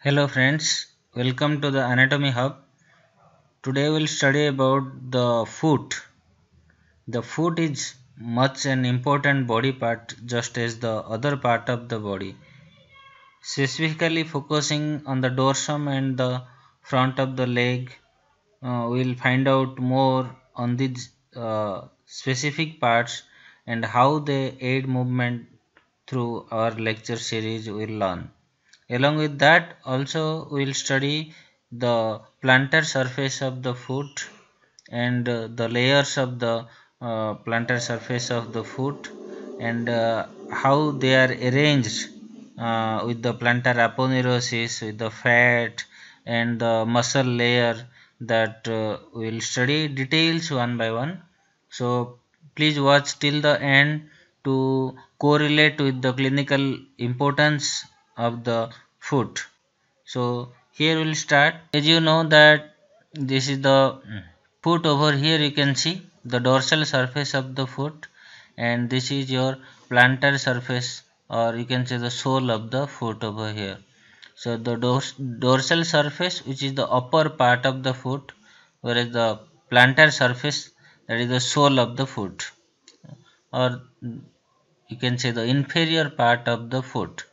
Hello friends, welcome to the Anatomy Hub. Today we'll study about the foot. The foot is much an important body part just as the other part of the body. Specifically focusing on the dorsum and the front of the leg, we'll find out more on these specific parts and how they aid movement through our lecture series we'll learn. Along with that, also we'll study the plantar surface of the foot and the layers of the plantar surface of the foot and how they are arranged with the plantar aponeurosis, with the fat and the muscle layer that we'll study details one by one. So please watch till the end to correlate with the clinical importance of the foot. So here we'll start. As you know that this is the foot. Over here you can see the dorsal surface of the foot, and this is your plantar surface, or you can say the sole of the foot over here. So the dorsal surface, which is the upper part of the foot, whereas the plantar surface, that is the sole of the foot, or you can say the inferior part of the foot.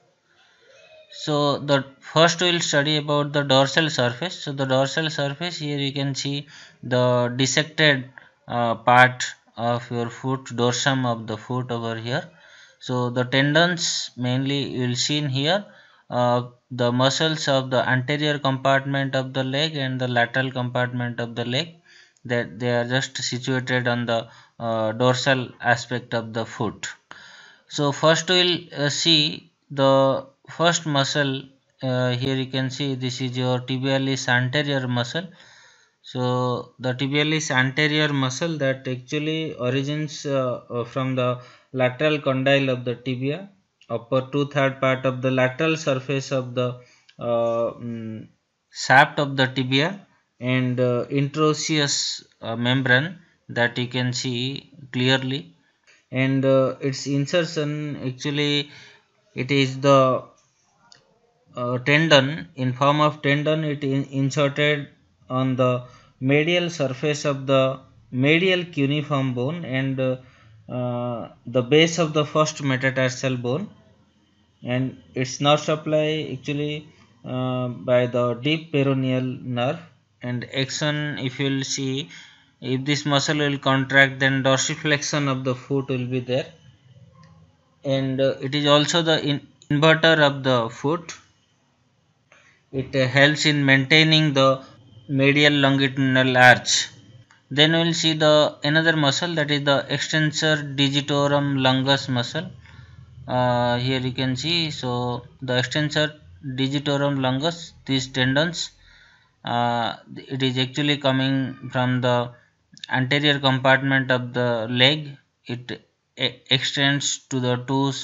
So the first we will study about the dorsal surface. So the dorsal surface, here you can see the dissected part of your foot, dorsum of the foot over here. So the tendons mainly you will see in here, the muscles of the anterior compartment of the leg and the lateral compartment of the leg, that they are just situated on the dorsal aspect of the foot. So first we will see the first muscle. Here you can see this is your tibialis anterior muscle. So the tibialis anterior muscle that actually origins from the lateral condyle of the tibia, upper 2/3 part of the lateral surface of the shaft of the tibia, and interosseous membrane that you can see clearly, and its insertion, actually it is the tendon. In form of tendon, it is inserted on the medial surface of the medial cuneiform bone and the base of the first metatarsal bone, and its nerve supply actually by the deep peroneal nerve. And action, if you will see, if this muscle will contract, then dorsiflexion of the foot will be there, and it is also the inverter of the foot. It helps in maintaining the medial longitudinal arch. Then we will see the another muscle, that is the extensor digitorum longus muscle. Here you can see, so the extensor digitorum longus, these tendons, it is actually coming from the anterior compartment of the leg. It extends to the toes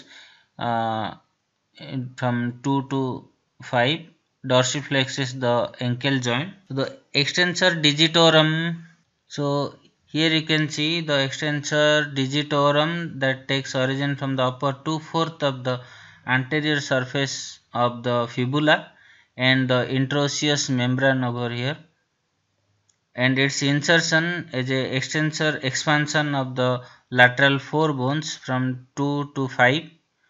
from 2 to 5, dorsiflexes the ankle joint. So the extensor digitorum, so here you can see the extensor digitorum that takes origin from the upper 2/4 of the anterior surface of the fibula and the interosseous membrane over here, and its insertion as a extensor expansion of the lateral four bones from 2 to 5,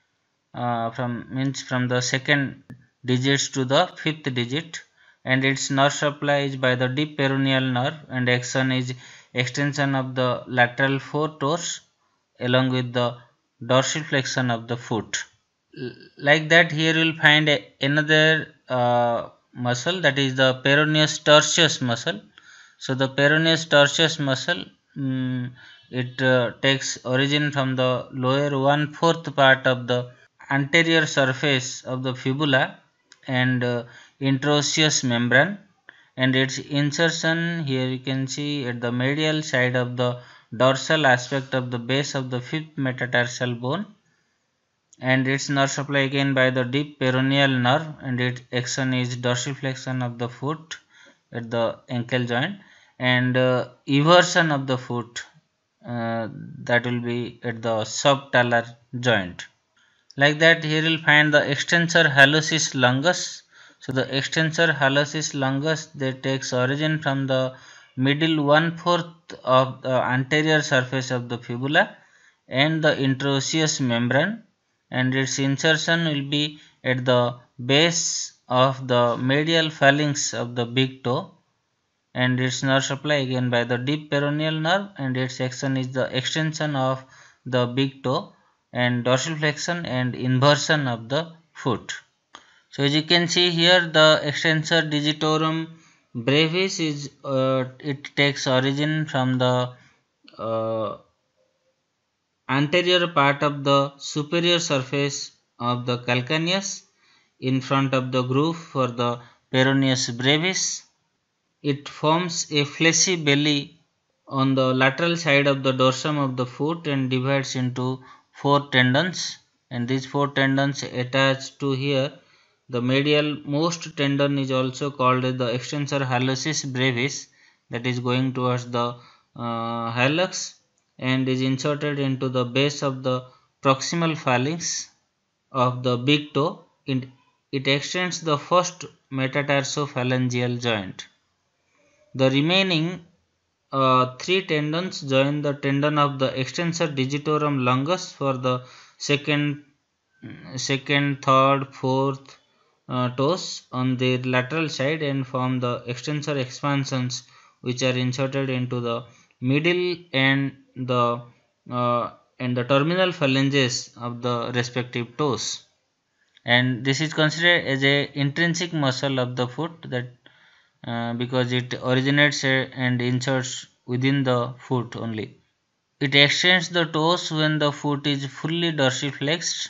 from the second digits to the fifth digit, and its nerve supply is by the deep peroneal nerve, and action is extension of the lateral four toes along with the dorsiflexion of the foot. Like that, here you will find another muscle, that is the peroneus tertius muscle. So the peroneus tertius muscle, it takes origin from the lower 1/4 part of the anterior surface of the fibula and interosseous membrane, and its insertion, here you can see at the medial side of the dorsal aspect of the base of the fifth metatarsal bone, and its nerve supply again by the deep peroneal nerve, and its action is dorsiflexion of the foot at the ankle joint, and eversion of the foot, that will be at the subtalar joint. Like that, here you will find the extensor hallucis longus. So the extensor hallucis longus that takes origin from the middle 1/4 of the anterior surface of the fibula and the interosseous membrane, and its insertion will be at the base of the medial phalanx of the big toe, and its nerve supply again by the deep peroneal nerve, and its action is the extension of the big toe and dorsal flexion and inversion of the foot. So as you can see here, the extensor digitorum brevis is it takes origin from the uh, anterior part of the superior surface of the calcaneus in front of the groove for the peroneus brevis. It forms a fleshy belly on the lateral side of the dorsum of the foot and divides into four tendons, and these four tendons attached to here. The medial most tendon is also called as the extensor hallucis brevis, that is going towards the hallux and is inserted into the base of the proximal phalanx of the big toe. It extends the first metatarsophalangeal joint. The remaining three tendons join the tendon of the extensor digitorum longus for the second, third, fourth toes on their lateral side and form the extensor expansions which are inserted into the middle uh, and the terminal phalanges of the respective toes. And this is considered as a intrinsic muscle of the foot that because it originates and inserts within the foot only. It extends the toes when the foot is fully dorsiflexed.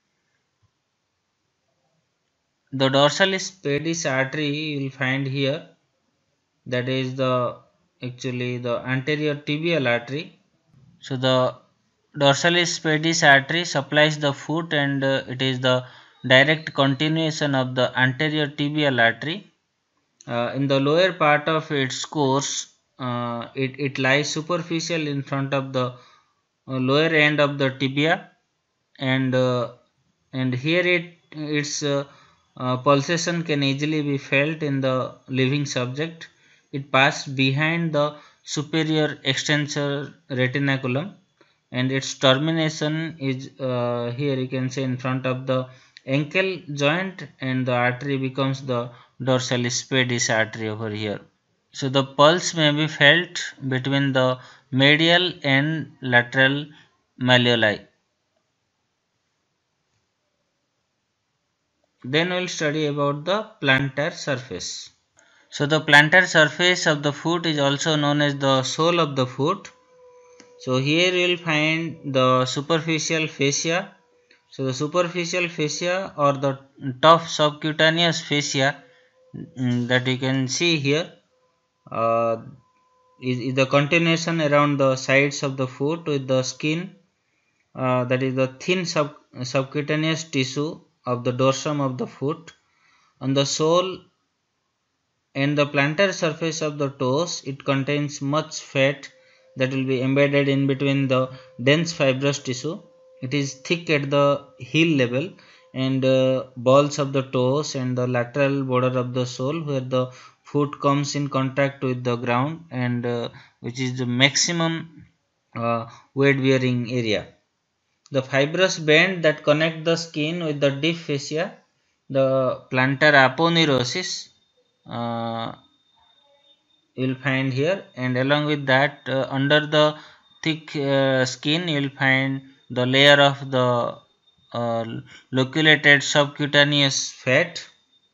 The dorsalis pedis artery you will find here, that is the actually the anterior tibial artery. So the dorsalis pedis artery supplies the foot and it is the direct continuation of the anterior tibial artery. In the lower part of its course, it lies superficial in front of the lower end of the tibia, and here its pulsation can easily be felt in the living subject. It passed behind the superior extensor retinaculum, and its termination is here you can say in front of the ankle joint, and the artery becomes the dorsalis pedis artery over here. So the pulse may be felt between the medial and lateral malleoli. Then we will study about the plantar surface. So the plantar surface of the foot is also known as the sole of the foot. So here you will find the superficial fascia. So the superficial fascia or the tough subcutaneous fascia that you can see here uh, is the continuation around the sides of the foot with the skin, that is the thin subcutaneous tissue of the dorsum of the foot. On the sole and the plantar surface of the toes, it contains much fat that will be embedded in between the dense fibrous tissue. It is thick at the heel level and balls of the toes and the lateral border of the sole where the foot comes in contact with the ground, and which is the maximum weight bearing area. The fibrous band that connect the skin with the deep fascia, the plantar aponeurosis, uh, you will find here, and along with that under the thick skin you will find the layer of the uh, loculated subcutaneous fat,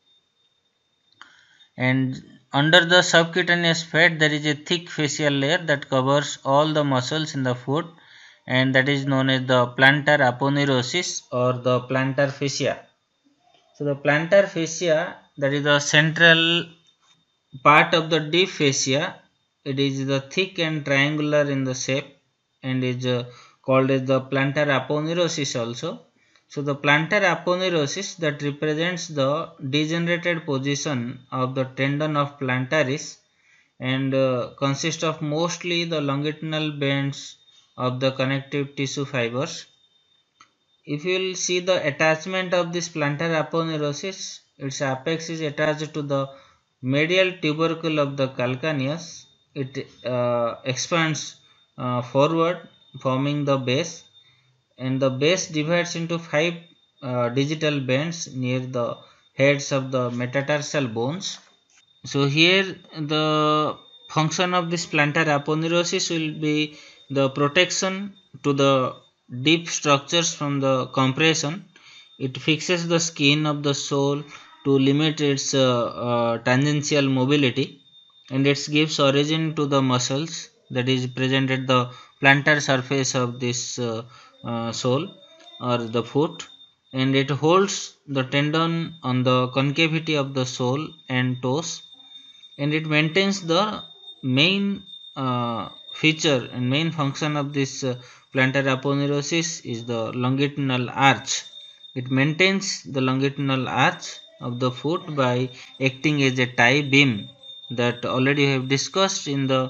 and under the subcutaneous fat there is a thick facial layer that covers all the muscles in the foot, and that is known as the plantar aponeurosis or the plantar fascia. So the plantar fascia, that is the central part of the deep fascia. It is the thick and triangular in the shape and is called as the plantar aponeurosis also. So the plantar aponeurosis that represents the degenerated position of the tendon of plantaris and consists of mostly the longitudinal bands of the connective tissue fibers. if you will see the attachment of this plantar aponeurosis, its apex is attached to the medial tubercle of the calcaneus. It expands forward, forming the base, and the base divides into five digital bends near the heads of the metatarsal bones. So here the function of this plantar aponeurosis will be the protection to the deep structures from the compression. It fixes the skin of the sole to limit its tangential mobility, and it gives origin to the muscles that is present at the plantar surface of this sole or the foot, and it holds the tendon on the concavity of the sole and toes, and it maintains the main feature and main function of this plantar aponeurosis is the longitudinal arch. It maintains the longitudinal arch of the foot by acting as a tie beam that already have discussed in the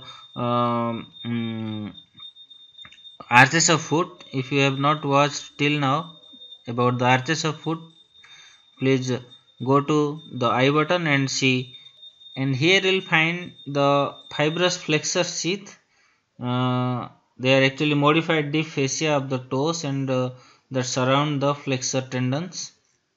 arches of foot. If you have not watched till now about the arches of foot, please go to the I button and see, and here you'll find the fibrous flexor sheath. They are actually modified deep fascia of the toes and that surround the flexor tendons.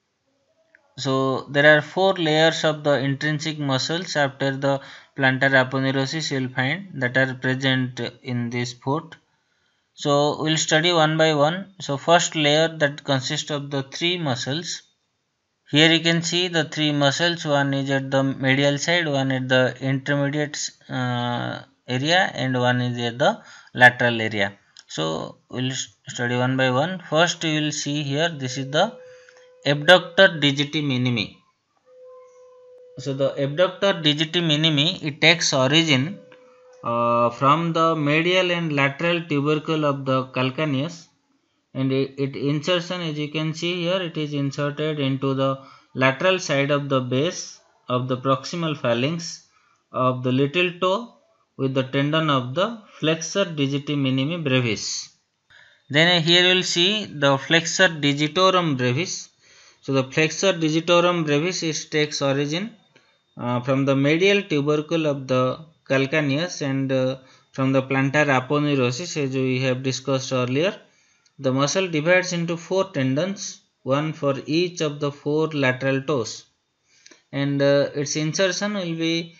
So there are four layers of the intrinsic muscles after the plantar aponeurosis you will find that are present in this foot. So we'll study one by one. So first layer that consists of the three muscles. Here you can see the three muscles, one is at the medial side, one at the intermediate area, and one is at the lateral area. So we will study one by one. First you will see here, this is the abductor digiti minimi. So the abductor digiti minimi, it takes origin from the medial and lateral tubercle of the calcaneus, and it insertion, as you can see here, it is inserted into the lateral side of the base of the proximal phalanx of the little toe with the tendon of the flexor digiti minimi brevis. Then here you will see the flexor digitorum brevis. So the flexor digitorum brevis is takes origin from the medial tubercle of the calcaneus and from the plantar aponeurosis, as we have discussed earlier. The muscle divides into four tendons, one for each of the four lateral toes, and its insertion will be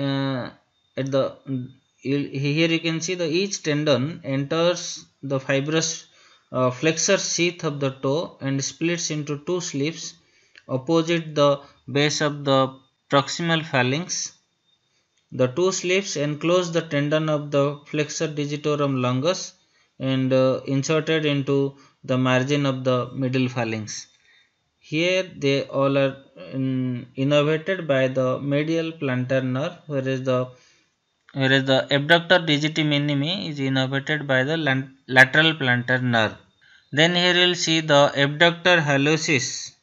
at the here you can see the each tendon enters the fibrous flexor sheath of the toe and splits into two sleeves opposite the base of the proximal phalanx. The two sleeves enclose the tendon of the flexor digitorum longus and inserted into the margin of the middle phalanx. Here they all are innervated by the medial plantar nerve, whereas the abductor digiti minimi is innervated by the lateral plantar nerve. Then here you will see the abductor hallucis.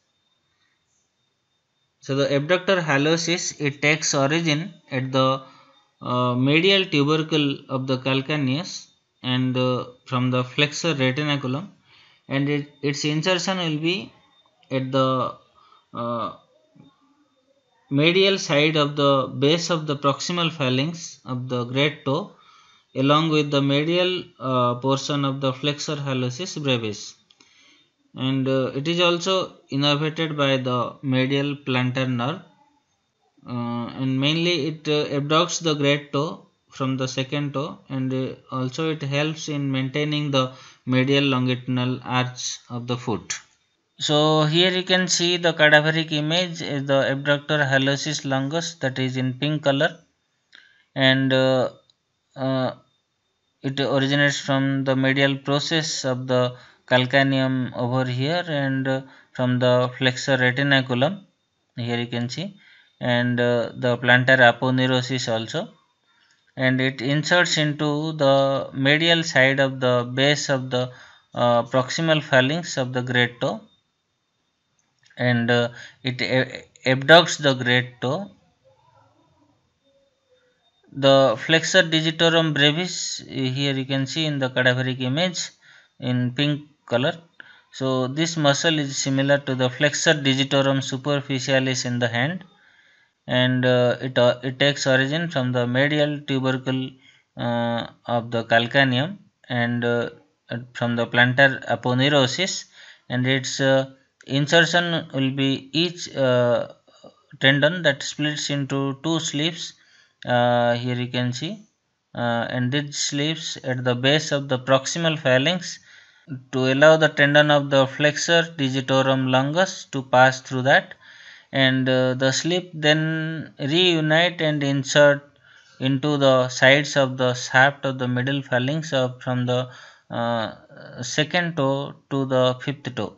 So the abductor hallucis, it takes origin at the medial tubercle of the calcaneus and from the flexor retinaculum, and its insertion will be at the uh, medial side of the base of the proximal phalanx of the great toe along with the medial portion of the flexor hallucis brevis, and it is also innervated by the medial plantar nerve, and mainly it abducts the great toe from the second toe, and also it helps in maintaining the medial longitudinal arch of the foot. So here you can see the cadaveric image is the abductor hallucis longus that is in pink color, and uh, it originates from the medial process of the calcaneum over here and from the flexor retinaculum, here you can see, and the plantar aponeurosis also, and it inserts into the medial side of the base of the proximal phalanx of the great toe, and it abducts the great toe. The flexor digitorum brevis, here you can see in the cadaveric image in pink color. So this muscle is similar to the flexor digitorum superficialis in the hand, and it takes origin from the medial tubercle of the calcaneum, and from the plantar aponeurosis, and its insertion will be each tendon that splits into two sleeves. Here you can see, and these sleeves at the base of the proximal phalanx to allow the tendon of the flexor digitorum longus to pass through that, and the slip then reunite and insert into the sides of the shaft of the middle phalanx from the second toe to the fifth toe.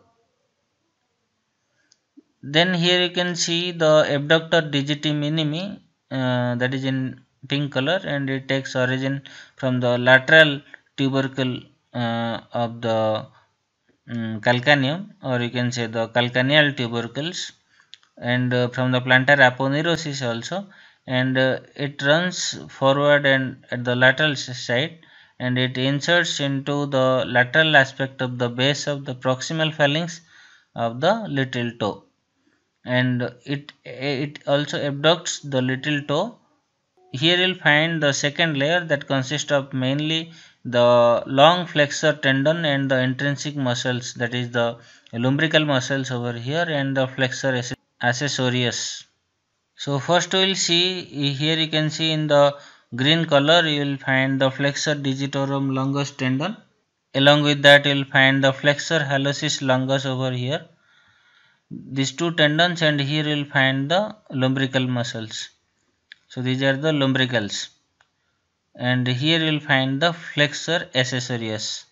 Then here you can see the abductor digiti minimi, that is in pink color, and it takes origin from the lateral tubercle of the calcaneum, or you can say the calcaneal tubercles, and from the plantar aponeurosis also, and it runs forward and at the lateral side, and it inserts into the lateral aspect of the base of the proximal phalanx of the little toe, and it also abducts the little toe. Here you'll find the second layer that consists of mainly the long flexor tendon and the intrinsic muscles, that is the lumbrical muscles over here, and the flexor accessorius. So first we will see, here you can see in the green color you will find the flexor digitorum longus tendon. Along with that you will find the flexor hallucis longus over here. These two tendons, and here you will find the lumbrical muscles. So these are the lumbricals, and here you will find the flexor accessorius.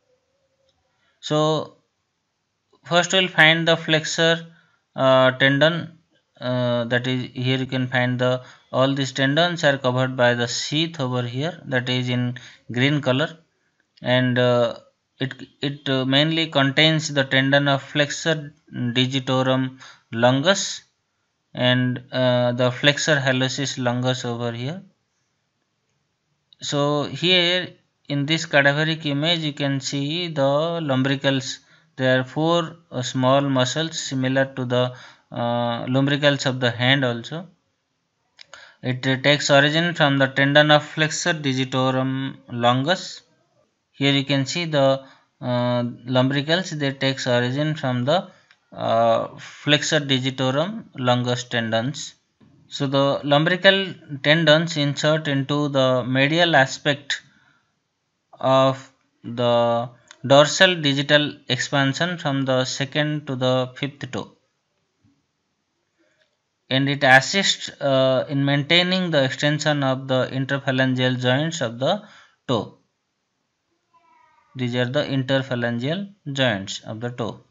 So first we will find the flexor tendon, that is here you can find the all these tendons are covered by the sheath over here, that is in green color, and it mainly contains the tendon of flexor digitorum longus and the flexor hallucis longus over here. So here in this cadaveric image you can see the lumbricals. There are four small muscles similar to the lumbricals of the hand also. It takes origin from the tendon of flexor digitorum longus. Here you can see the lumbricals, they takes origin from the flexor digitorum longus tendons. So the lumbrical tendons insert into the medial aspect of the dorsal digital expansion from the second to the fifth toe, and it assists in maintaining the extension of the interphalangeal joints of the toe. These are the interphalangeal joints of the toe.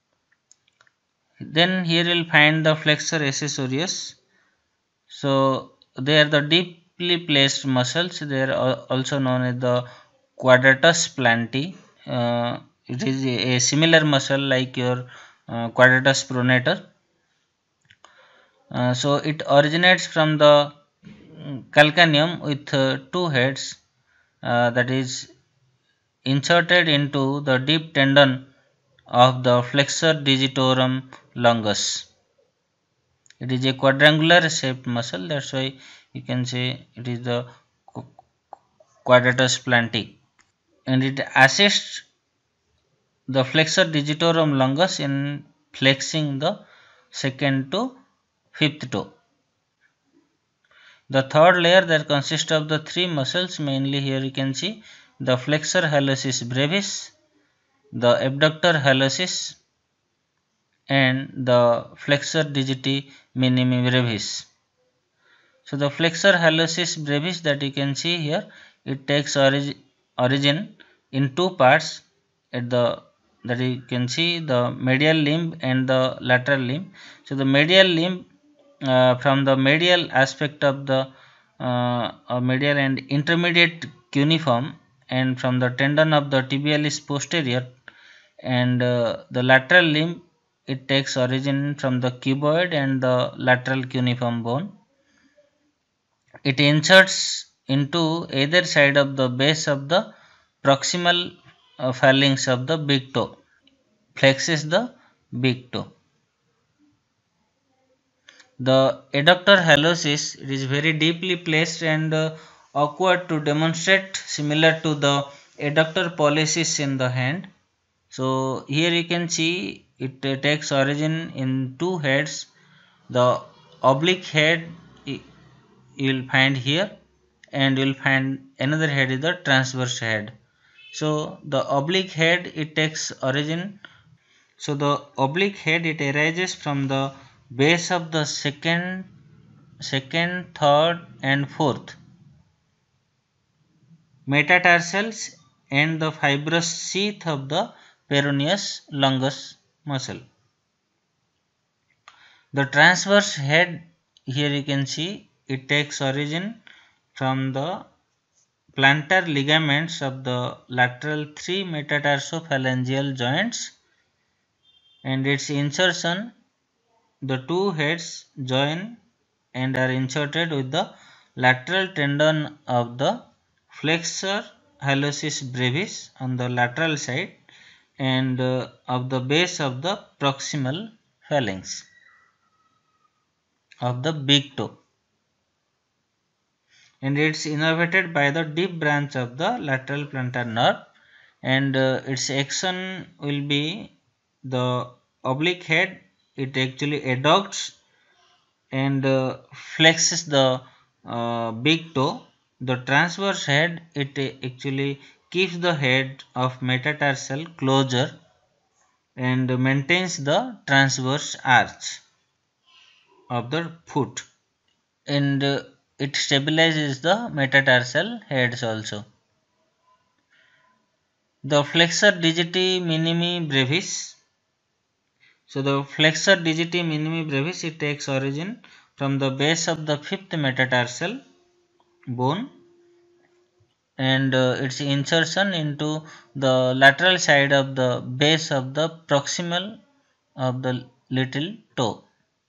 Then here you will find the flexor accessorius. So they are the deeply placed muscles. They are also known as the quadratus plantae. It is a similar muscle like your quadratus pronator. So it originates from the calcaneum with two heads, that is inserted into the deep tendon of the flexor digitorum longus. It is a quadrangular shaped muscle, that's why you can say it is the quadratus plantae, and it assists the flexor digitorum longus in flexing the second to fifth toe. The third layer that consists of the three muscles, mainly here you can see the flexor hallucis brevis, the abductor hallucis, and the flexor digiti minimi brevis. So the flexor hallucis brevis that you can see here, it takes origin in two parts at the, that you can see the medial limb and the lateral limb. So the medial limb, from the medial aspect of the medial and intermediate cuneiform, and from the tendon of the tibialis posterior, and the lateral limb, it takes origin from the cuboid and the lateral cuneiform bone. It inserts into either side of the base of the proximal phalanx of the big toe. flexes the big toe. The adductor hallucis is very deeply placed and awkward to demonstrate, similar to the adductor pollicis in the hand. So here you can see it takes origin in two heads. The oblique head you will find here, and you will find another head is the transverse head. So the oblique head it takes origin. So the oblique head it arises from the base of the second, third, and fourth metatarsals and the fibrous sheath of the peroneus longus muscle. The transverse head, here you can see it takes origin from the plantar ligaments of the lateral three metatarsophalangeal joints, and its insertion, the two heads join and are inserted with the lateral tendon of the flexor hallucis brevis on the lateral side and of the base of the proximal phalanx of the big toe, and it's innervated by the deep branch of the lateral plantar nerve, and its action will be the oblique head. It actually adducts and flexes the big toe. The transverse head it actually keeps the head of metatarsal closure and maintains the transverse arch of the foot, and it stabilizes the metatarsal heads also. The flexor digiti minimi brevis. So the flexor digiti minimi brevis it takes origin from the base of the fifth metatarsal bone, and its insertion into the lateral side of the base of the proximal of the little toe.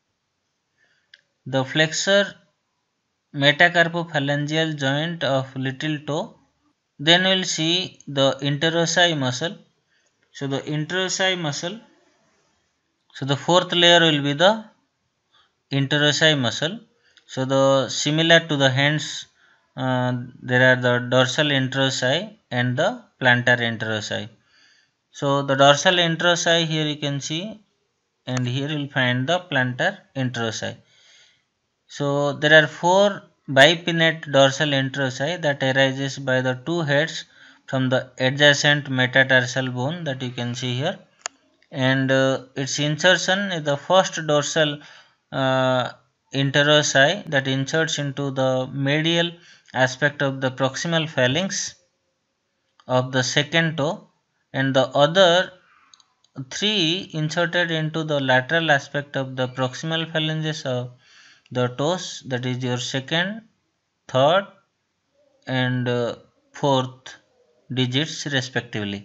The flexor metacarpophalangeal joint of little toe. Then we will see the interossei muscle. So the interossei muscle. So the fourth layer will be the interossei muscle. So the similar to the hands, there are the dorsal interossei and the plantar interossei. So the dorsal interossei here you can see, and here you will find the plantar interossei. So there are four bipinnate dorsal interossei that arises by the two heads from the adjacent metatarsal bone that you can see here, and its insertion is the first dorsal uh, interossi that inserts into the medial aspect of the proximal phalanx of the second toe, and the other three inserted into the lateral aspect of the proximal phalanges of the toes, that is your second, third, and fourth digits respectively.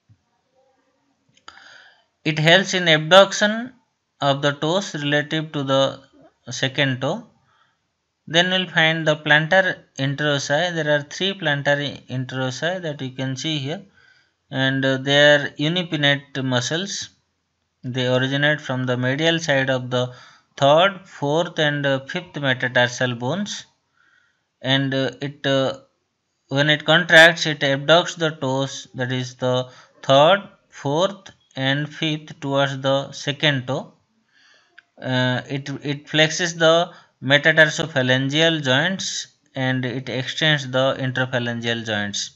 It helps in abduction of the toes relative to the second toe. Then we'll find the plantar interossi. There are three plantar interossi that you can see here, and they are unipinnate muscles. They originate from the medial side of the third, fourth, and fifth metatarsal bones, and it when it contracts, it abducts the toes, that is the third, fourth, and fifth towards the second toe. It flexes the metatarsophalangeal joints and it extends the interphalangeal joints.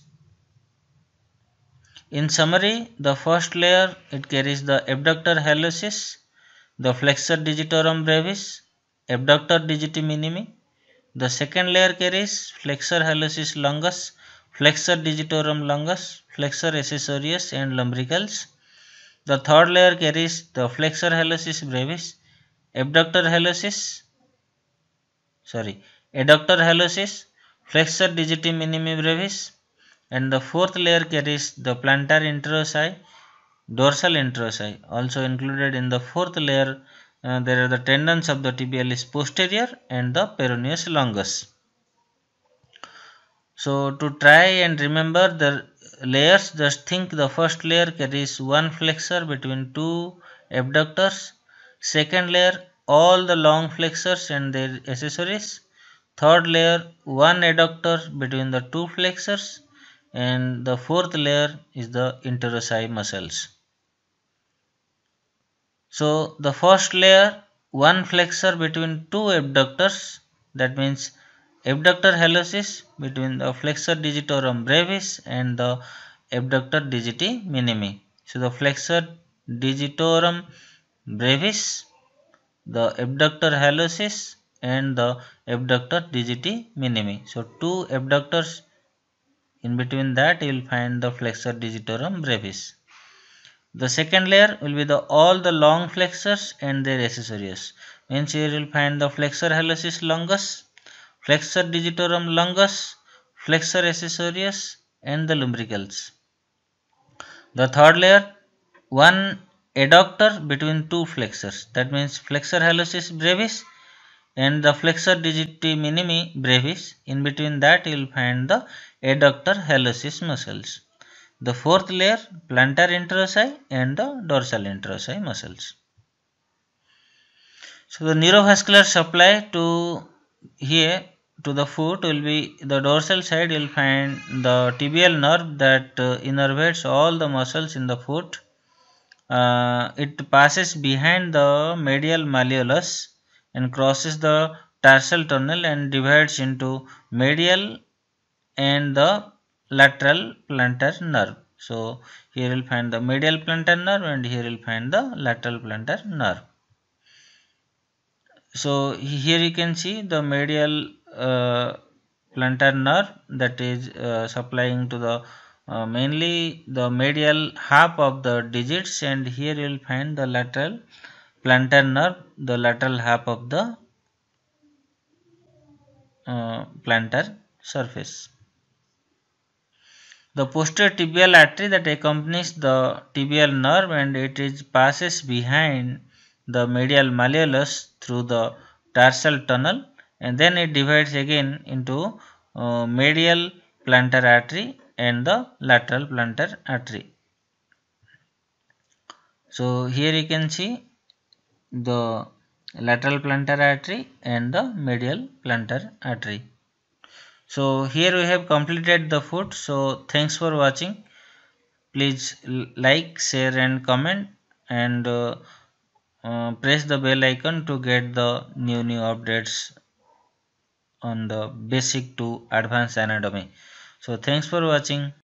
In summary, the first layer it carries the abductor hallucis, the flexor digitorum brevis, abductor digiti minimi. The second layer carries flexor hallucis longus, flexor digitorum longus, flexor accessorius and lumbricals. The third layer carries the flexor hallucis brevis, abductor hallucis, adductor hallucis, flexor digiti minimi brevis, and the fourth layer carries the plantar interossi, dorsal interossi. Also included in the fourth layer, there are the tendons of the tibialis posterior and the peroneus longus. So to try and remember layers, just think the first layer carries one flexor between two abductors. Second layer, all the long flexors and their accessories. Third layer, one adductor between the two flexors. And the fourth layer is the interossei muscles. So the first layer, one flexor between two abductors, that means abductor hallucis between the flexor digitorum brevis and the abductor digiti minimi. So the flexor digitorum brevis, the abductor hallucis and the abductor digiti minimi. So two abductors, in between that you will find the flexor digitorum brevis. The second layer will be the all the long flexors and their accessories. Means here you will find the flexor hallucis longus, flexor digitorum longus, flexor accessories and the lumbricals. The third layer, one adductor between two flexors, that means flexor hallucis brevis and the flexor digiti minimi brevis. In between that you will find the adductor hallucis muscles. The fourth layer, plantar interossei and the dorsal interossei muscles. So the neurovascular supply to here to the foot will be the dorsal side. You will find the tibial nerve that innervates all the muscles in the foot. It passes behind the medial malleolus and crosses the tarsal tunnel and divides into medial and the lateral plantar nerve. So here you will find the medial plantar nerve and here you will find the lateral plantar nerve. So here you can see the medial plantar nerve that is supplying to the mainly the medial half of the digits, and here you will find the lateral plantar nerve, the lateral half of the plantar surface. The posterior tibial artery that accompanies the tibial nerve and it is passes behind the medial malleolus through the tarsal tunnel, and then it divides again into medial plantar artery and the lateral plantar artery. So here you can see the lateral plantar artery and the medial plantar artery. So here we have completed the foot. So thanks for watching. Please like, share and comment, and press the bell icon to get the new updates on the basic to advanced anatomy. So thanks for watching.